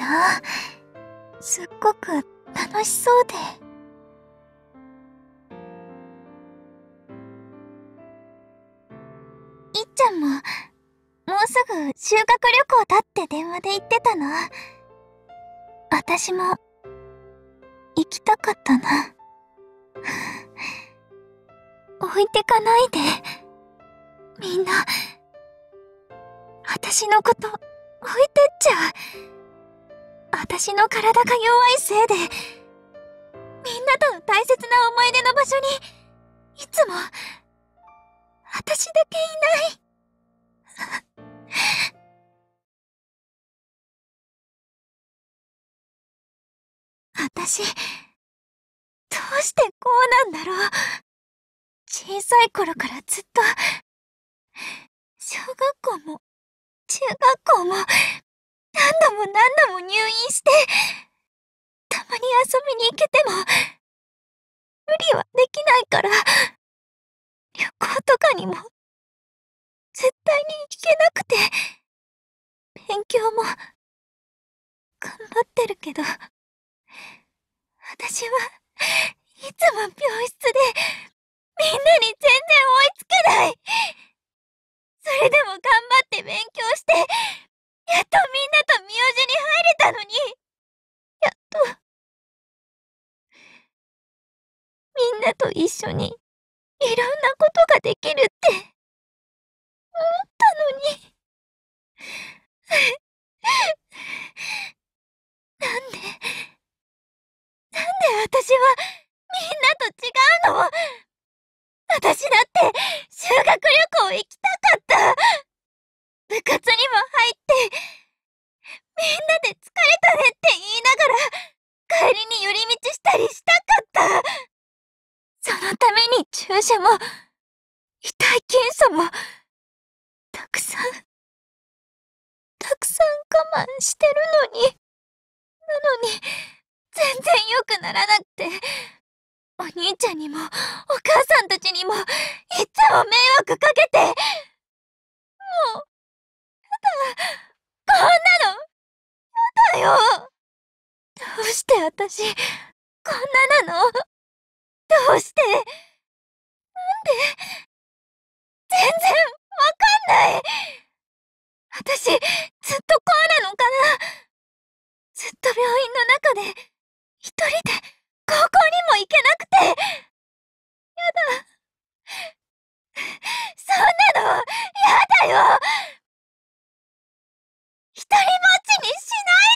な。すっごく楽しそうで。いっちゃんも、もうすぐ修学旅行だって電話で言ってたな。私も、行きたかったな。置いてかないで。みんな、私のこと置いてっちゃう。私の体が弱いせいで、みんなとの大切な思い出の場所に、いつも、私だけいない。私、どうしてこうなんだろう。小さい頃からずっと、小学校も、中学校も、何度も何度も入院して、たまに遊びに行けても、無理はできないから、旅行とかにも、絶対に行けなくて、勉強も、頑張ってるけど、私はいつも病室で、みんなに全然追いつけない。それでも頑張って勉強して、やっとみんなと名字に入れたのに、やっと、みんなと一緒に、いろんなことができるって思ったのに。なんで私はみんなと違うの？私だって修学旅行行きたかった。部活にも入って、みんなで疲れたねって言いながら帰りに寄り道したりしたかった。そのために注射も、遺体検査も、たくさん我慢してるのに、なのに、全然良くならなくて、お兄ちゃんにも、お母さんたちにも、いっつも迷惑かけて、もう、こんなの、だよ。どうして私、こんななの？どうして？なんで？全然、わかんない。私、ずっとこうなのかな？ずっと病院の中で、一人で、高校にも行けなくて。やだ。そんなの、やだよ。一人ぼっちにしない